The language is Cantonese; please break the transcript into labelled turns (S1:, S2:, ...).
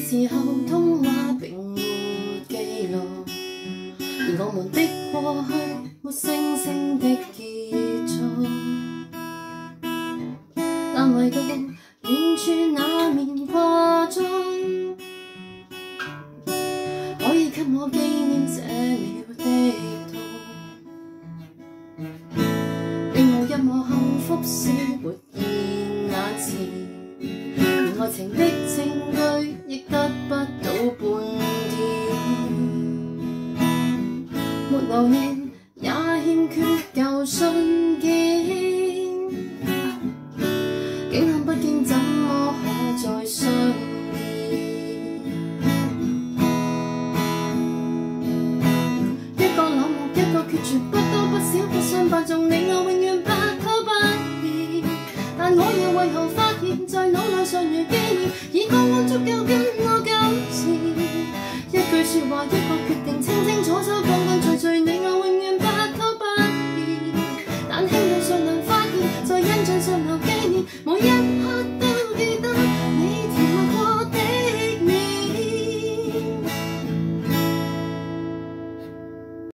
S1: 時候通話並沒記錄，而我們的過去沒聲聲的結束，但唯獨遠處那面掛鐘，可以給我紀念這秒的痛，並無任何幸福是活現眼前，而愛情的證據亦得不到半點，沒留念也欠缺舊信件，竟看不見怎麼可再相見，一個冷漠一個決絕，不多不少不相伯仲，你我永遠不可不變，但我又為何發現在腦內尚如紀念，已剛剛足夠跟我糾纏，一句説話一個決定，清清楚楚講講敘敘，你我永遠不可不變，但輕度尚能發現，在印象上留紀念，每一刻。